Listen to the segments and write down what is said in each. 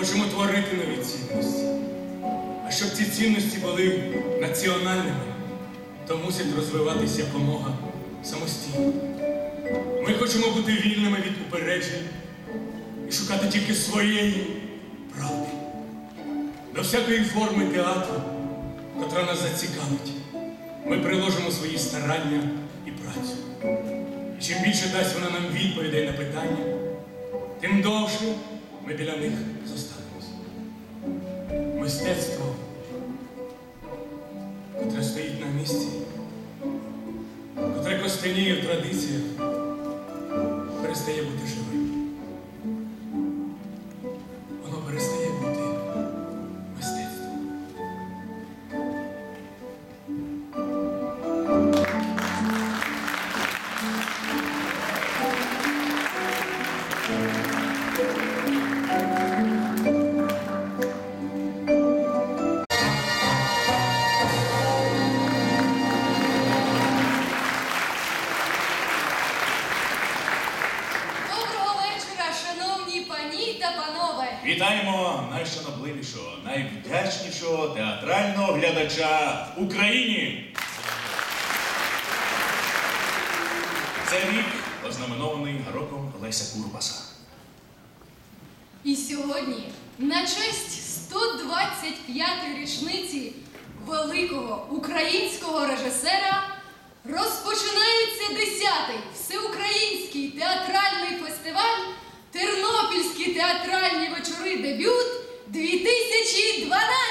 хочемо творити нові цінності. А щоб ці цінності були національними, то мусять розвиватися якомога самостійно. Ми хочемо бути вільними від упереджень і шукати тільки своєї правди. До всякої форми театру, котра нас зацікавить, ми приложимо свої старання і працю. І чим більше дасть вона нам відповідей на питання, тим довше ми біля них зостанемось. Мистецтво, котре стоїть на місці, котре костеніє в традиціях, перестає бути живим. Воно перестає бути мистецтвом. Вітаємо найшанобливішого, найвдячнішого театрального глядача в Україні! Цей рік ознаменований роком Леся Курбаса. І сьогодні, на честь 125-ї річниці великого українського режисера, розпочинається 10-й всеукраїнський театральний фестиваль «Тернопільські театральні вечори. Дебют 2012».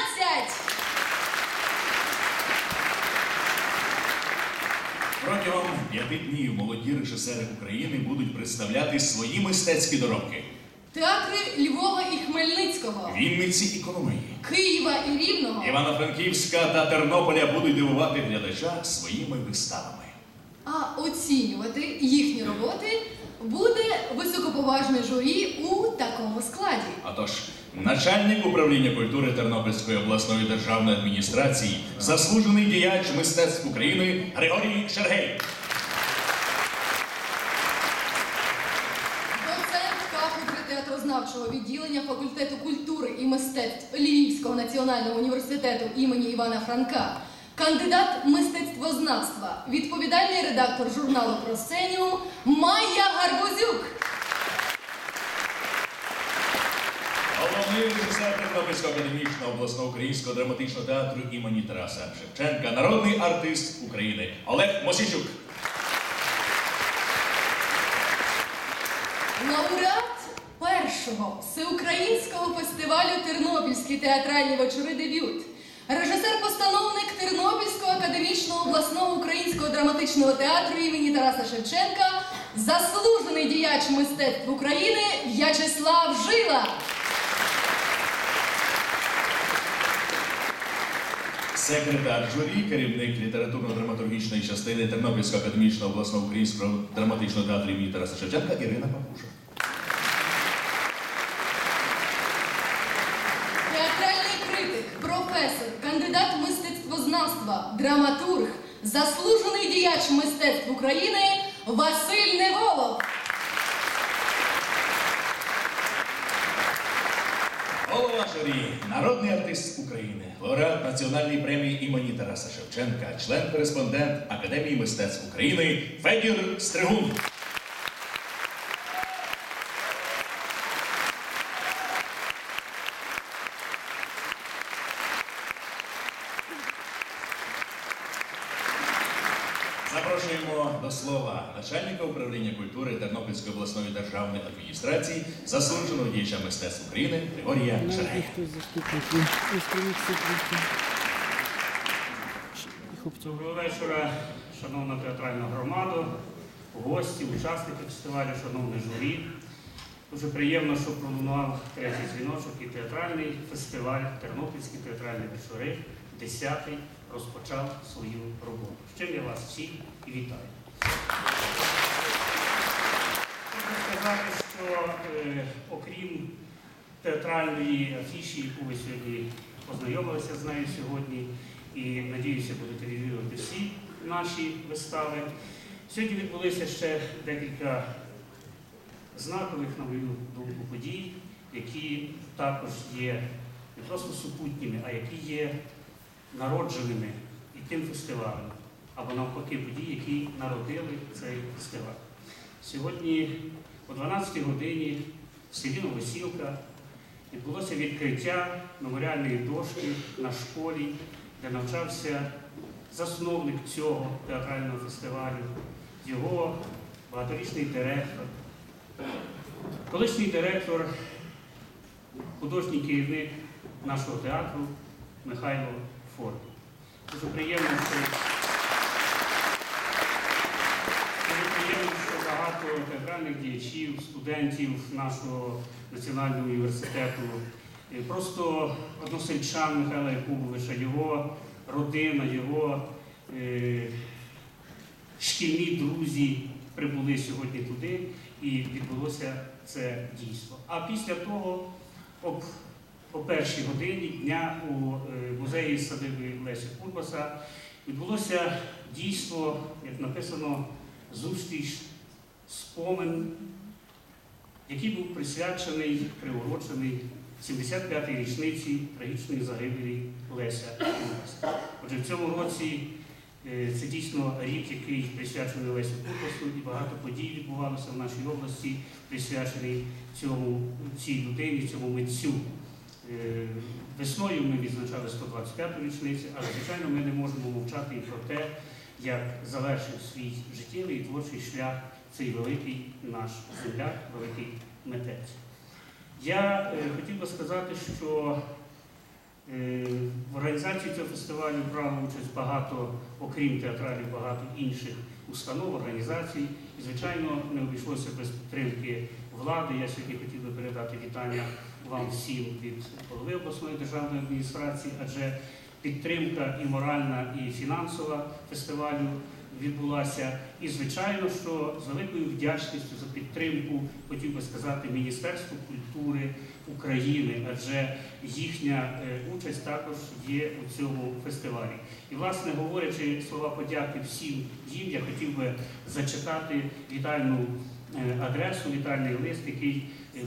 Протягом 5 днів молоді режисери України будуть представляти свої мистецькі доробки. Театри Львова і Хмельницького, Вінниці і Коломиї, Києва і Рівного, Івано-Франківська та Тернополя будуть дивувати глядача своїми виставами. а оцінювати їхні роботи буде високоповажне журі у такому складі. Отож, начальник управління культури Тернопільської обласної державної адміністрації, заслужений діяч мистецтв України Григорій Шергей. Доцент кафедри театрознавчого відділення факультету культури і мистецтв Львівського національного університету імені Івана Франка, кандидат мистецтвознавства, відповідальний редактор журналу «Просценіум» Майя Гарбузюк. Головний режисер Тернопільського академічного обласного українського драматичного театру імені Тараса Шевченка, народний артист України Олег Мосійчук. Лауреат першого всеукраїнського фестивалю «Тернопільські театральні вечори. Дебют». Режисер-постановник Тернопільського академічного обласного українського драматичного театру імені Тараса Шевченка, заслужений діяч мистецтв України В'ячеслав Жила. Секретар журі, керівник літературно-драматургічної частини Тернопільського академічного обласного українського драматичного театру імені Тараса Шевченка Ірина Папуша. Театральний критик, професор, кандидат мистецтвознавства, драматург, заслужений діяч мистецтв України Василь Неволов. Голова журі, народний артист України, лауреат національної премії імені Тараса Шевченка, член-кореспондент Академії мистецтв України Федір Стригун. Запрошуємо до слова начальника управління культури Тернопільської обласної державної адміністрації, заслуженого діяча мистецтв України Григорія Шергея. Доброго вечора, шановна театральна громада, гості, учасники фестивалю, шановне журі. Дуже приємно, що пролунав третій дзвіночок і театральний фестиваль «Тернопільські театральні вечори» 10-й розпочав свою роботу. З чим я вас всіх і вітаю. Хочу сказати, що окрім театральної афіші, яку ви сьогодні познайомилися з нею сьогодні, і, надіюся, будете відвідувати всі наші вистави, сьогодні відбулися ще декілька знакових, на мою думку, подій, які також є не просто супутніми, а які є народженими і тим фестивалем, або навпаки події, які народили цей фестиваль. Сьогодні о 12-й годині в селі Новосілка відбулося відкриття меморіальної дошки на школі, де навчався засновник цього театрального фестивалю, його багаторічний директор, колишній директор, художній керівник нашого театру Михайло Форгель. Дуже приємно, що багато театральних діячів, студентів нашого національного університету, просто односельчан Михайла Якубовича, його родина, його шкільні друзі прибули сьогодні туди і відбулося це дійство. А після того, о першій годині дня у музеї садиби Леся Курбаса відбулося дійство, як написано, зустріч, спомин, який був присвячений, приурочений 75-й річниці трагічної загибелі Леся Курбаса. Отже, в цьому році це дійсно рік, який присвячений Лесю Курбасу, і багато подій відбувалося в нашій області, присвячений цій людині, цьому митцю. Весною ми відзначали 125-ту річницю, але, звичайно, ми не можемо мовчати і про те, як завершив свій життєвий і творчий шлях цей великий наш земляк, великий митець. Я хотів би сказати, що в організації цього фестивалю брали участь багато, окрім театралів, багато інших установ, організацій. І, звичайно, не обійшлося без підтримки влади. Я сьогодні хотів би передати вітання вам всім від голови обласної державної адміністрації, адже підтримка і моральна, і фінансова фестивалю відбулася. І, звичайно, що з великою вдячністю за підтримку, хотів би сказати, Міністерству культури України, адже їхня участь також є у цьому фестивалі. І, власне, говорячи слова подяки всім їм, я хотів би зачитати вітальну адресу, вітальний лист, який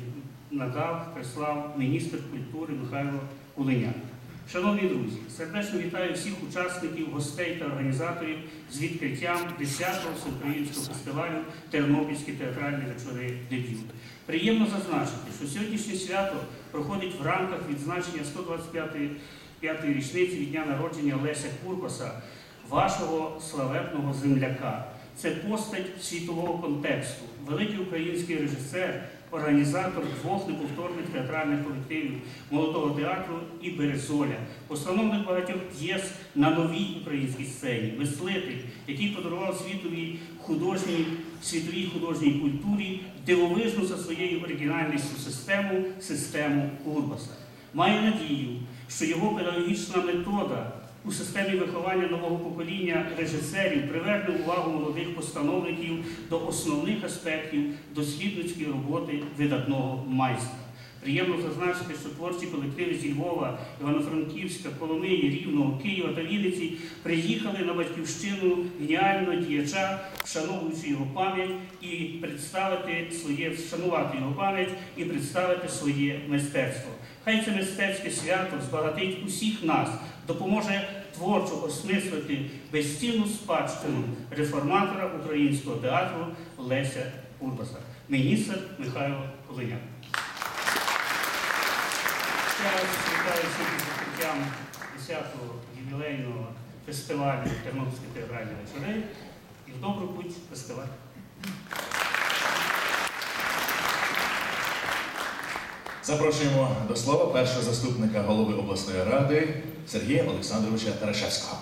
прислав міністр культури Михайло Кулиняк. Шановні друзі, сердечно вітаю всіх учасників, гостей та організаторів з відкриттям 10-го всеукраїнського фестивалю «Тернопільські театральні вечори дебют». Приємно зазначити, що сьогоднішнє свято проходить в рамках відзначення 125-ї річниці від дня народження Леся Курбаса, вашого славетного земляка. Це постать світового контексту, великий український режисер, організатор двох неповторних театральних колективів Молодого театру і Березоля, постановник багатьох п'єс на новій українській сцені, мислитель, який подарував світовій художній культурі дивовижну за своєю оригінальністю систему Курбаса. Маю надію, що його педагогічна метода у системі виховання нового покоління режисерів приверне увагу молодих постановників до основних аспектів дослідницької роботи видатного майстра. Приємно зазначити, що творчі колективи зі Львова, Івано-Франківська, Коломиї, Рівного, Києва та Вінниці приїхали на батьківщину геніального діяча, вшановуючи його пам'ять і вшанувати його пам'ять і представити своє мистецтво. Хай це мистецьке свято збагатить усіх нас, допоможе творчо осмислити безцінну спадщину реформатора українського театру Леся Курбаса. Міністр Михайло Кулиняк. Ще раз вітаю всіх із відкриттям 10-го ювілейного фестивалю «Тернопільські театральні вечори» і в добру путь фестиваль. Запрошуємо до слова першого заступника голови обласної ради Сергія Олександровича Тарашевського.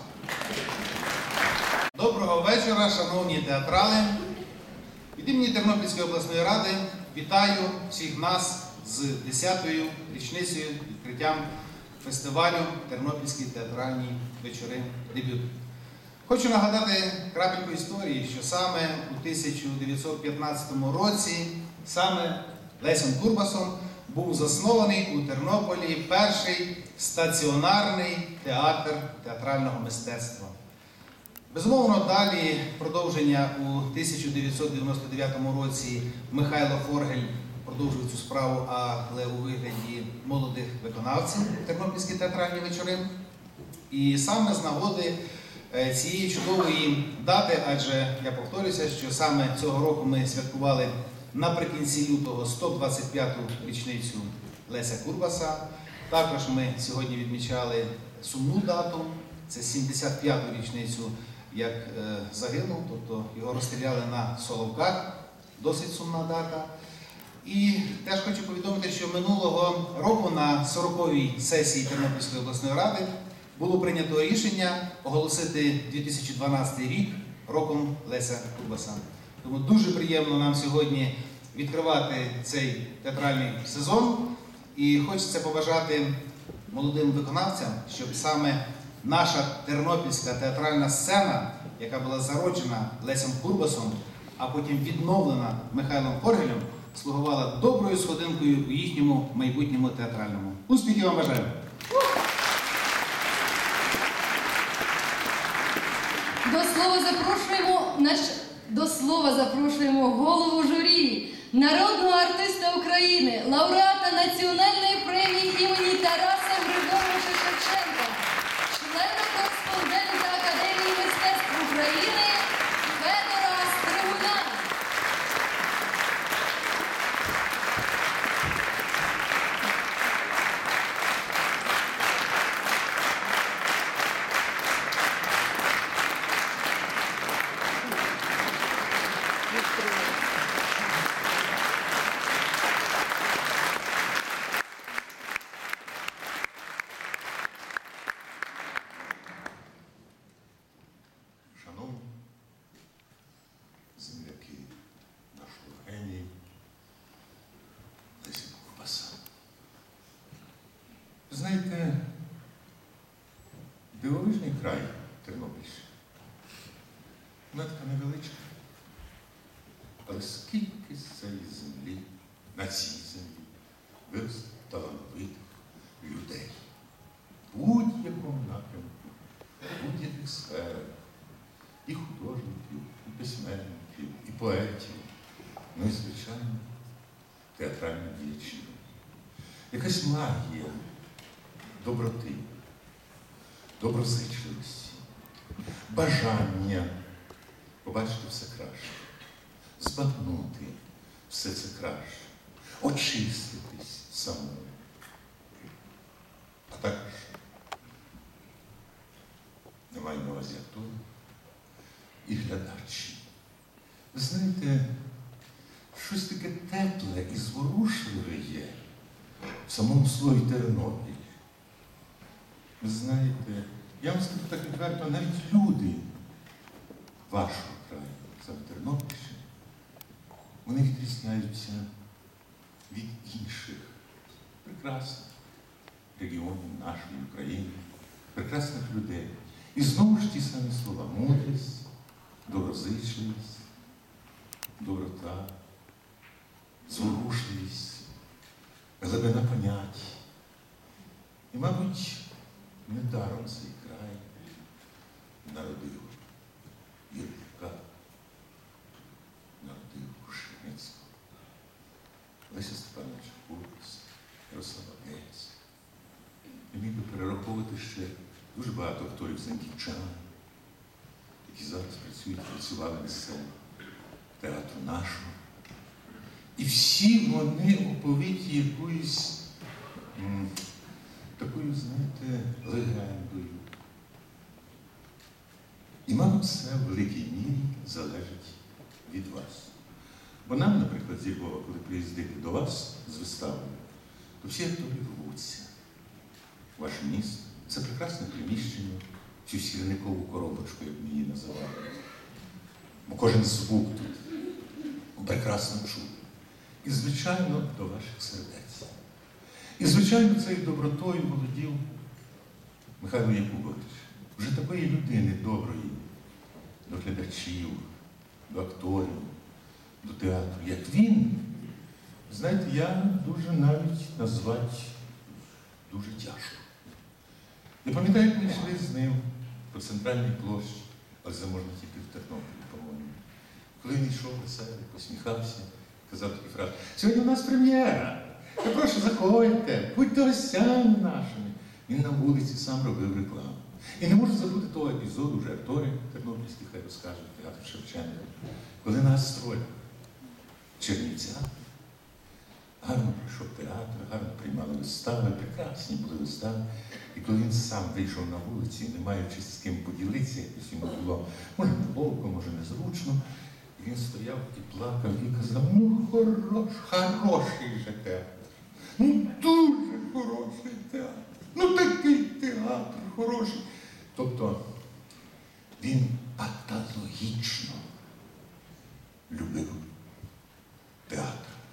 Доброго вечора, шановні театрали. Від імені Тернопільської обласної ради вітаю всіх нас з 10-ю річницею відкриттям фестивалю «Тернопільські театральні вечори дебют». Хочу нагадати крапельку історії, що саме у 1915 році саме Лесем Курбасом був заснований у Тернополі перший стаціонарний театр театрального мистецтва. Безумовно, далі продовження у 1999 році Михайло Форгель продовжую цю справу, але у вигляді молодих виконавців Тернопільські театральні вечори. І саме з нагоди цієї чудової дати, адже я повторюся, що саме цього року ми святкували наприкінці лютого 125-ту річницю Леся Курбаса. Також ми сьогодні відмічали сумну дату, це 75-ту річницю, як загинув, тобто його розстріляли на Соловках, досить сумна дата. І теж хочу повідомити, що минулого року на 40-й сесії Тернопільської обласної ради було прийнято рішення оголосити 2012 рік роком Леся Курбаса. Тому дуже приємно нам сьогодні відкривати цей театральний сезон. І хочеться побажати молодим виконавцям, щоб саме наша тернопільська театральна сцена, яка була зароджена Лесем Курбасом, а потім відновлена Михайлом Хоргелем, слугувала доброю сходинкою у їхньому майбутньому театральному. Успіхів вам бажаю! До слова запрошуємо голову журі, народного артиста України, лауреата Національної премії імені Тараса Григоровича Шевченка, члена-кореспондента Академії мистецтв України Федора Стригуна. Шановні земляки нашого генії Лесі Курбаса. Ви знаєте, дивовижний край Тернопільщини. Вона така невеличка. Але скільки з цієї землі, на цій землі, виросло талановитих людей. В будь-якому напрямку, в будь-яких сферах. І художників, і письменників, і поетів, ну і, звичайно, театральних діячів. Якась магія доброти, доброзичливості, бажання побачити все краще, збагнути все це краще, очиститись самому. А також не маю на увазі актори і глядачі. Ви знаєте, щось таке тепле і зворушливе є в самому слові Тернопіль. Ви знаєте, я вам скажу так відверто, навіть люди вашого краю, саме Тернопільщини, вони відрізняються від інших прекрасних регіонів нашої України, прекрасних людей. І знову ж ті самі слова: мудрість, доброзичливість, доброта, зворушливість, глибина понять. І, мабуть, недаром цей край народив Юрка, народив Шеницького, Леся Степановича Курбаса, Ярослава Гець. Я міг би перераховувати ще дуже багато акторів замківчан, які зараз працювали на сцені театру нашого. І всі вони оповиті якоюсь такою, знаєте, легендою. І, мабуть, це в великій мірі залежить від вас. Бо нам, наприклад, з Львова, коли приїздити до вас з виставою, то всі актори рвуться. Ваше місто – це прекрасне приміщення, цю сірникову коробочку, як ми її називали. Бо кожен звук тут прекрасно чує. І, звичайно, до ваших сердець. І, звичайно, цією добротою володів Михайло Якубович. Вже такої людини доброї до глядачів, до акторів, до театру, як він, знаєте, я дуже навіть назвати дуже тяжко. Я пам'ятаю, як ми йшли з ним по центральній площі, але це можна тільки в Тернополі, по-моєму. Коли він йшов веселий, посміхався, казав такі фрази. Сьогодні у нас прем'єра. Я прошу, заходьте, будьте гостями нашими. Він на вулиці сам робив рекламу. І не можу забути того епізоду, вже актори тернопільські, хай розкажуть, театр Шевченка, коли нас строїли в Чернівцях. Гарно пройшов театр, гарно приймали вистави, прекрасні були вистави. І коли він сам вийшов на вулиці, не маючи з ким поділитися, якось йому було, може, неловко, може, незручно, і він стояв і плакав і казав, ну, хороший же театр, ну, дуже хороший театр, ну, такий театр хороший. Тобто він патологічно любив театр.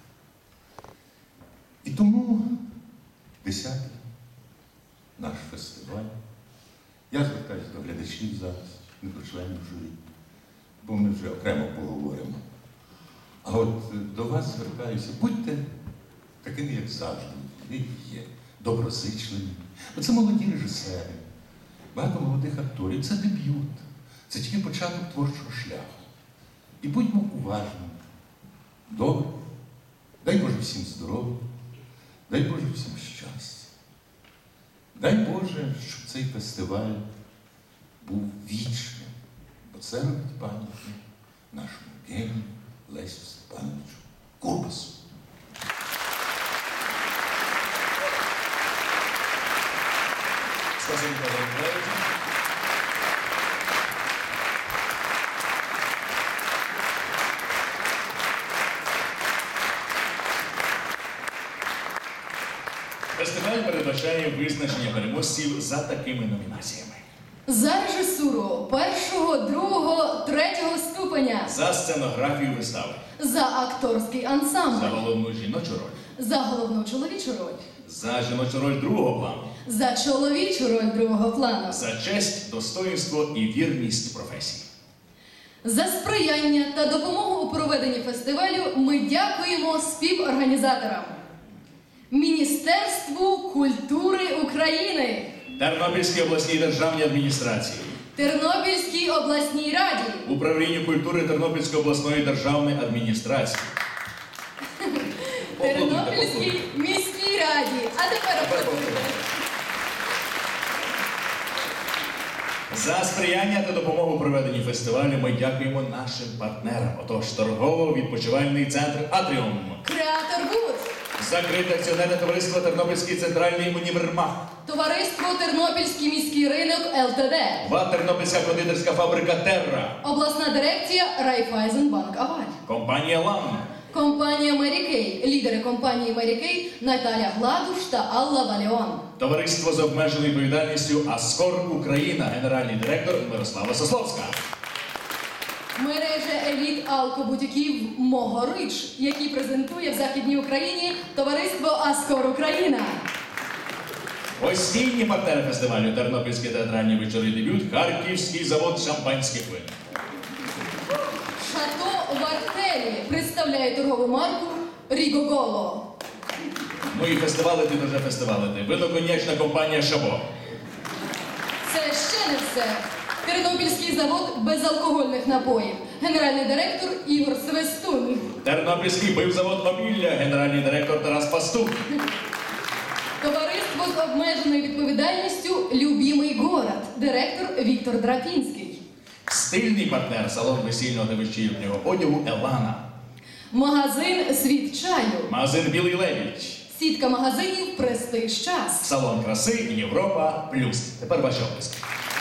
І тому 10-й наш фестиваль. Я звертаюся до глядачів зараз, не до членів журі, бо ми вже окремо поговоримо. А от до вас звертаюся, будьте такими, як завжди, ви є, доброзичливі. Бо це молоді режисери, багато молодих акторів, це дебют, це тільки початок творчого шляху. І будьмо уважними, добре, дай Боже всім здоров'я. Дай Боже всім щастя. Дай Боже, щоб цей фестиваль був вічним, бо це робить пам'ятник нашому генію Лесю Степановичу Курбасу. Спасибо, Павло Миколаївич. Фестиваль передбачає визначення переможців за такими номінаціями. За режисуру першого, другого, третього ступеня. За сценографію вистави, За акторський за ансамбль. головну жіночу роль, За головну чоловічу роль. за жіночу роль другого плану, За чоловічу роль другого плану. за честь, достоїнство і вірність професії. За сприяння та допомогу у проведенні фестивалю ми дякуємо співорганізаторам. Міністерству культури України, Тернопільській обласній державній адміністрації, Тернопільській обласній раді, Управлінню культури Тернопільської обласної державної адміністрації. Тернопільській міській раді. А тепер аплодуйте. За сприяння та допомогу у проведенні фестивалю ми дякуємо нашим партнерам. Отож, торгово-відпочивальний центр «Атріум», Креатор Буд, закрите акціонерне товариство Тернопільський центральний універмаг, Товариство Тернопільський міський ринок ЛТД, ВАТ Тернопільська кондитерська фабрика «Терра», обласна дирекція Райфайзенбанк Аваль, компанія «Лам», компанія Мері Кей, лідери компанії Мері Кей Наталя Гладуш та Алла Валіон. товариство з обмеженою відповідальністю «Аскор Україна», генеральний директор Мирослава Сословська. Мережа еліт алкобутіків Могорич, які презентує в Західній Україні товариство Аскор Україна. Постійні партнери фестивалю Тернопільські театральні вечори дебют, Харківський завод шампанських вин. Шато в Артелі представляє торгову марку Рігоголо. Ну і фестивалити дуже фестивалити. Виноконячна компанія «Шабо». Це ще не все. Тернопільський завод безалкогольних напоїв. Генеральний директор Ігор Свистун. Тернопільський пивзавод «Обілля», генеральний директор Тарас Пастух. Товариство з обмеженою відповідальністю Любімий город. Директор Віктор Драпінський. Стильний партнер салон весільного та вечірнього одягу «Елана». Магазин Світ чаю. Магазин «Білий лебідь». Сітка магазинів Престиж час. Салон краси «Європа Плюс». Тепер ваші оплески.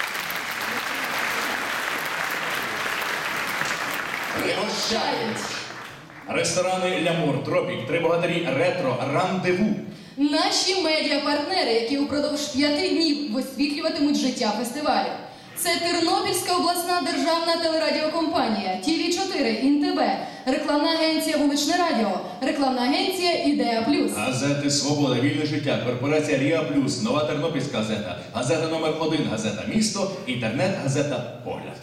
Пригощають. Ресторани «Лямур», «Тропік», «Три богатирі», «Ретро», «Рандеву». Наші медіапартнери, які упродовж 5 днів висвітлюватимуть життя фестивалю. Це Тернопільська обласна державна телерадіокомпанія, ТВ4, ІНТБ, рекламна агенція «Вуличне радіо», рекламна агенція «Ідея Плюс». Газети «Свобода», «Вільне життя», корпорація «Ріа Плюс», «Нова Тернопільська газета», газета номер 1, газета «Місто», інтернет-газета «Погляд».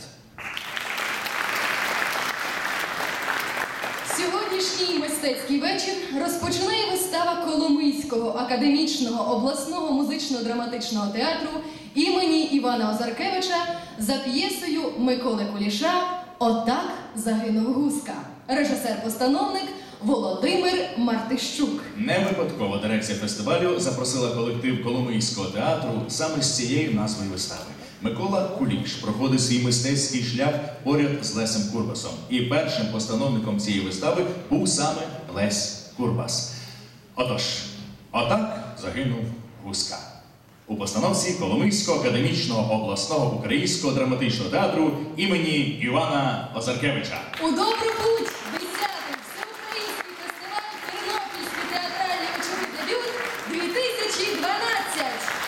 Сьогоднішній мистецький вечір розпочинає вистава Коломийського академічного обласного музично-драматичного театру імені Івана Озаркевича за п'єсою Миколи Куліша «Отак загинув Гуска». Режисер-постановник Володимир Мартищук. Не випадково дирекція фестивалю запросила колектив Коломийського театру саме з цією назвою вистави. Микола Куліш проходить свій мистецький шлях поряд з Лесем Курбасом. І першим постановником цієї вистави був саме Лесь Курбас. Отож, отак загинув Гуска. У постановці Коломийського академічного обласного українського драматичного театру імені Івана Озаркевича. У добру путь! 10-й всеукраїнський фестиваль Тернопільські театральні вечори дебют 2012.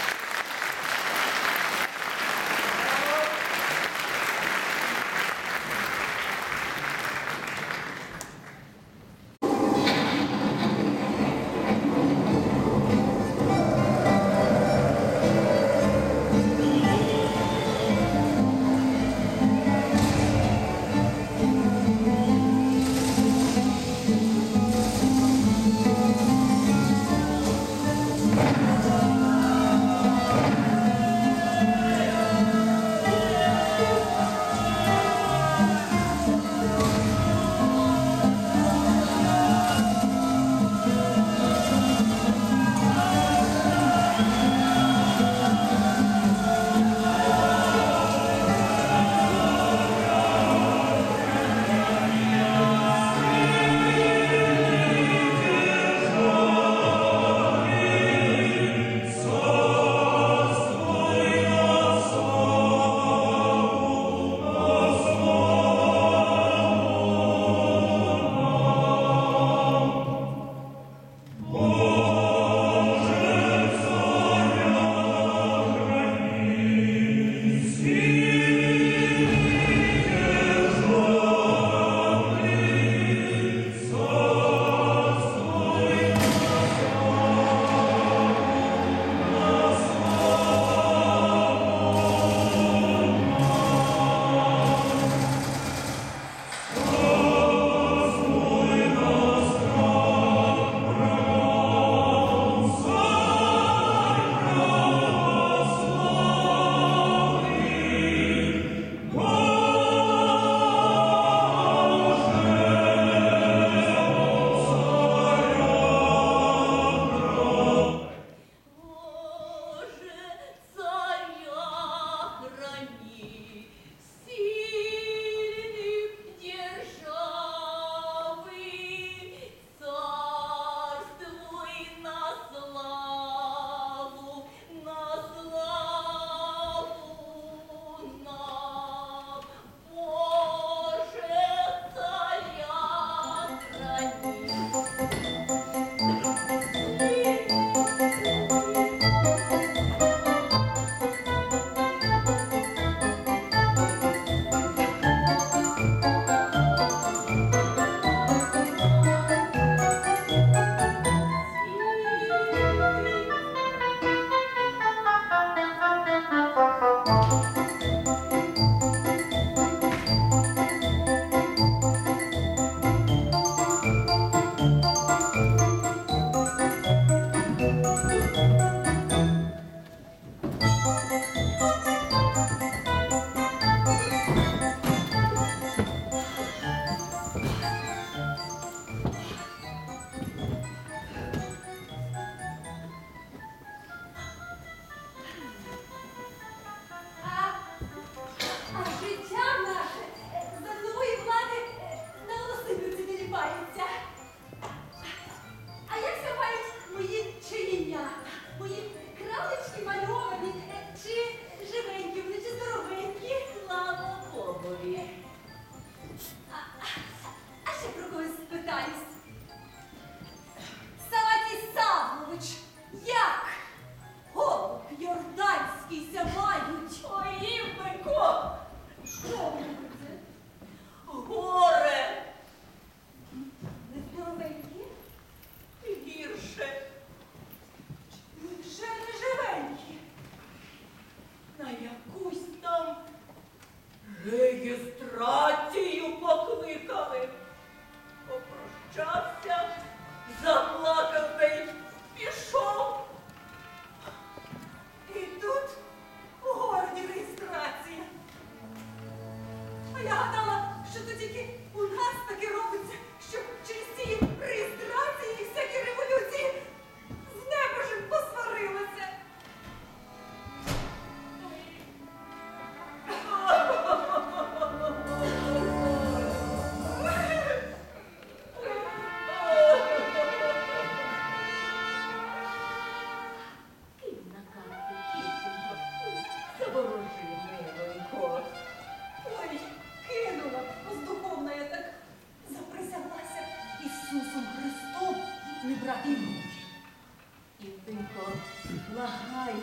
Реєстрацію покликали. Попрощався, заплакав та й пішов. І тут у городі реєстрація. А я гадала, що то тільки у нас таке робиться, щоб через ці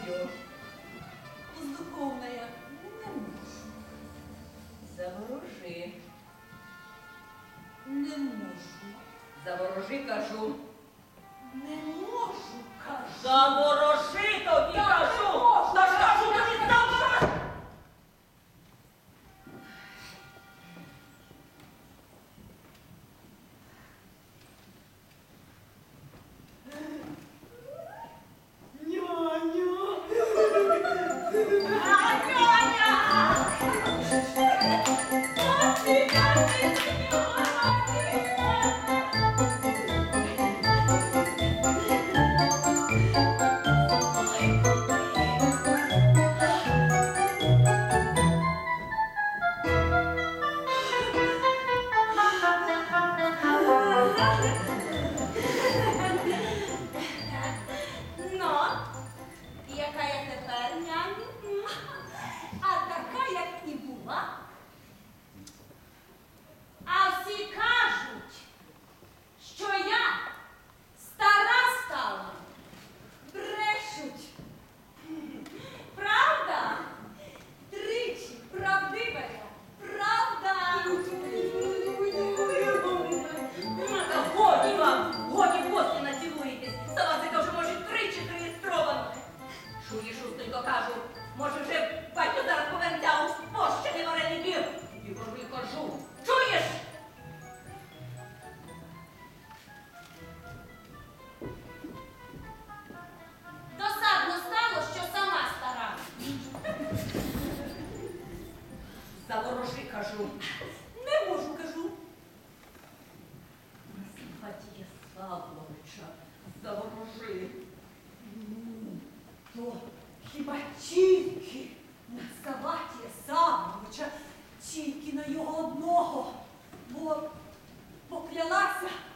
знаю. Воздуховная. Не можу. Заворожи. Не можу. Заворожи, кажу. Не можу, кажу. Заворожи тобі, кажу. Та ж кажу тобі заворожи. Ну, яка я тепер, няню? А така, як і була. А всі кажуть, що я стара стала. Брешуть. Правда? Тричі правдива я. Правда? Та годі вам, годі гості націлуєтесь. За вас яка вже, може, тричі зареєстровано. Чуєш, устенько, кажу, може вже батько зараз повернеться у спощений варений бір. І тобі кажу, чуєш? Досадно стало, що сама стара. Заворожи, кажу. Не можу, кажу. Симпатія Савловича, заворожи. То хіба тільки на Саватія Савловича, тільки на його одного, бо поклялася